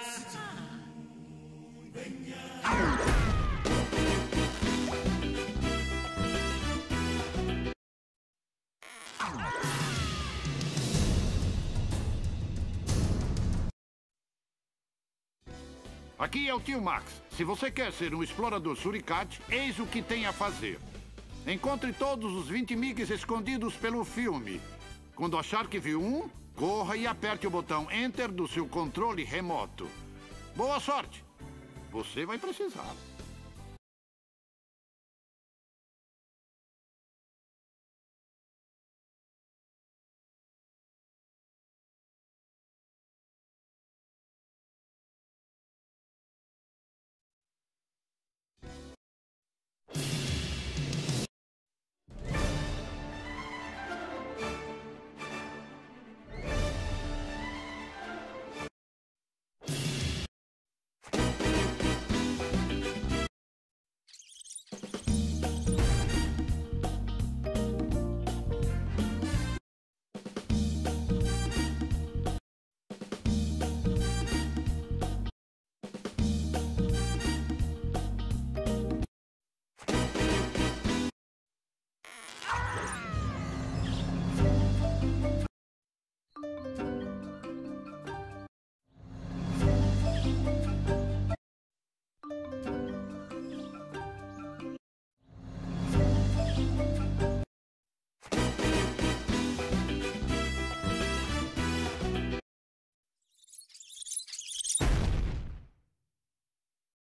Aqui é o tio Max. Se você quer ser um explorador suricate, eis o que tem a fazer. Encontre todos os 20 MiGs escondidos pelo filme. Quando achar que viu um, corra e aperte o botão Enter do seu controle remoto. Boa sorte! Você vai precisar.